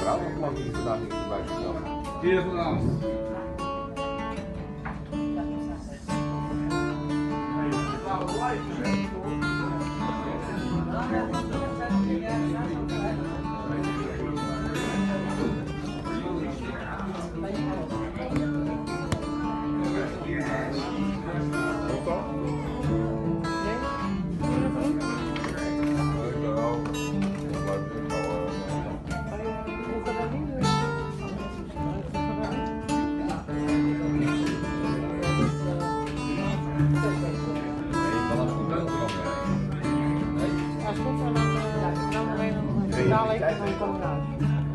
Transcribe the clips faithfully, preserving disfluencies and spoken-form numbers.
wel een plan die vandaag niet erbij vertellen. Hier vanavond. Betaal ik en dan kom ik uit.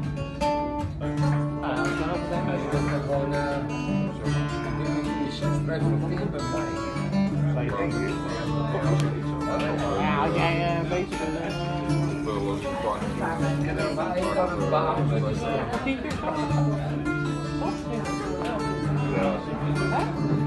Ah, dan kan ook meteen mee. Gewoon, eh, je chef spreekt van vier bij mij. Zou je denken? Ja, als jij uh, bezig bent. Uh, En dan waar ik dan een baan. tien keer. Toch? Ja.